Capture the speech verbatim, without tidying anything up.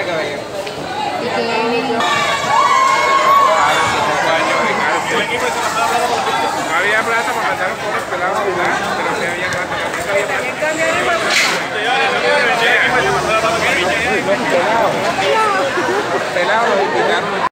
de cabello. Y que viene No había plata para mandar un poco pelado, ¿verdad? Pero sí había plata. Pelado. Pelado, los invitaron.